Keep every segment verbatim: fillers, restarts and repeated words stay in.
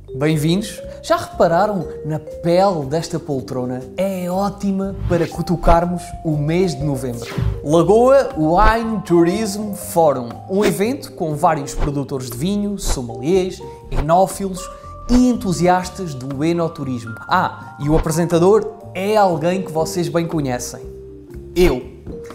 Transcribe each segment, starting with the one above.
Bem-vindos! Já repararam na pele desta poltrona? É ótima para cutucarmos o mês de novembro. Lagoa Wine Tourism Forum, um evento com vários produtores de vinho, sommeliers, enófilos e entusiastas do enoturismo. Ah, e o apresentador é alguém que vocês bem conhecem. Eu.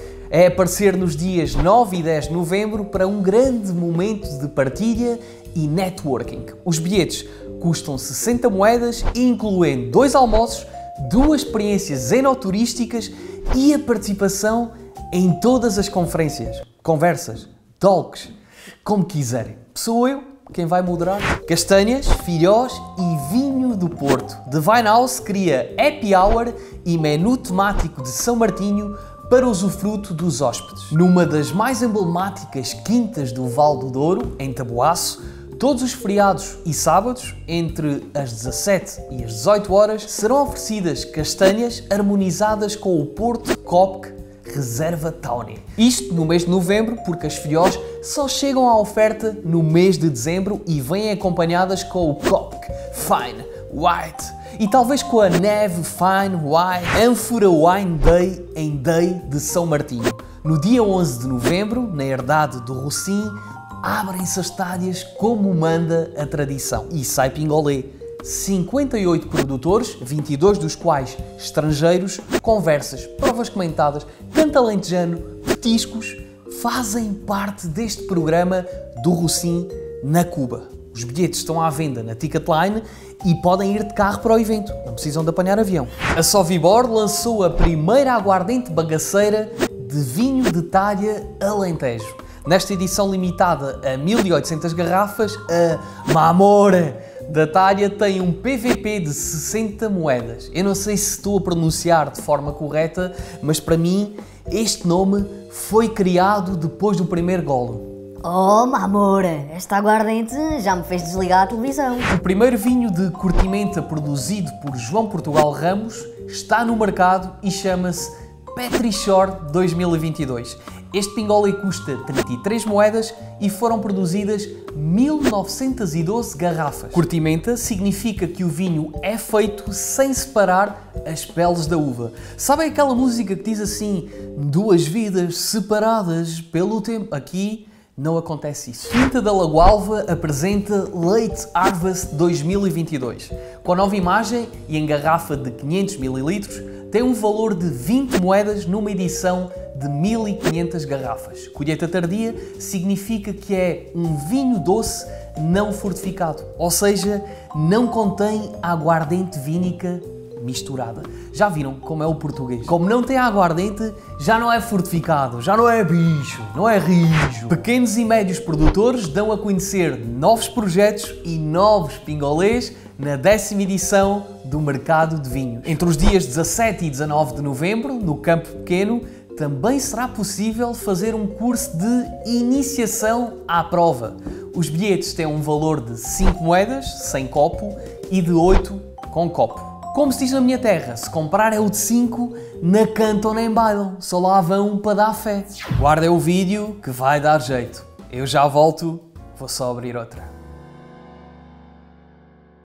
É aparecer nos dias nove e dez de novembro para um grande momento de partilha e networking. Os bilhetes custam sessenta moedas, incluindo dois almoços, duas experiências enoturísticas e a participação em todas as conferências, conversas, talks, como quiserem. Sou eu quem vai moderar. Castanhas, filhós e vinho do Porto. The Vine House cria happy hour e menu temático de São Martinho para usufruto dos hóspedes. Numa das mais emblemáticas quintas do Val do Douro, em Taboaço, todos os feriados e sábados, entre as dezassete e as dezoito horas, serão oferecidas castanhas harmonizadas com o Porto Copque Reserva Tawny. Isto no mês de novembro, porque as filhós só chegam à oferta no mês de dezembro e vêm acompanhadas com o Copque Fine White e talvez com a Neve Fine White Ânfora Wine Day em Day de São Martinho. No dia onze de novembro, na herdade do Rocim, abrem-se as talhas como manda a tradição. E sai pingolé. cinquenta e oito produtores, vinte e dois dos quais estrangeiros, conversas, provas comentadas, canto alentejano, petiscos, fazem parte deste programa do Rocim na Cuba. Os bilhetes estão à venda na Ticketline e podem ir de carro para o evento, não precisam de apanhar avião. A Sovibor lançou a primeira aguardente bagaceira de vinho de talha Alentejo. Nesta edição limitada a mil e oitocentas garrafas, a Mamora da talha tem um P V P de sessenta moedas. Eu não sei se estou a pronunciar de forma correta, mas para mim este nome foi criado depois do primeiro golo. Oh, Mamora, esta aguardente já me fez desligar a televisão. O primeiro vinho de Curtimenta produzido por João Portugal Ramos está no mercado e chama-se Petrichor dois mil e vinte e dois. Este pingolé custa trinta e três moedas e foram produzidas mil novecentas e doze garrafas. Curtimenta significa que o vinho é feito sem separar as peles da uva. Sabem aquela música que diz assim, duas vidas separadas pelo tempo? Aqui não acontece isso. Quinta da Lagoalva apresenta Late Harvest dois mil e vinte e dois. Com a nova imagem e em garrafa de quinhentos mililitros, tem um valor de vinte moedas numa edição de mil e quinhentas garrafas. Colheita tardia significa que é um vinho doce não fortificado, ou seja, não contém aguardente vínica misturada. Já viram como é o português? Como não tem aguardente, já não é fortificado, já não é bicho, não é rijo. Pequenos e médios produtores dão a conhecer novos projetos e novos pingolés na décima edição do Mercado de Vinhos. Entre os dias dezassete e dezanove de novembro, no Campo Pequeno, também será possível fazer um curso de iniciação à prova. Os bilhetes têm um valor de cinco moedas, sem copo, e de oito com copo. Como se diz na minha terra, se comprar é o de cinco, na canto nem bailam, só lá vão para dar fé. Guardem o vídeo que vai dar jeito. Eu já volto, vou só abrir outra.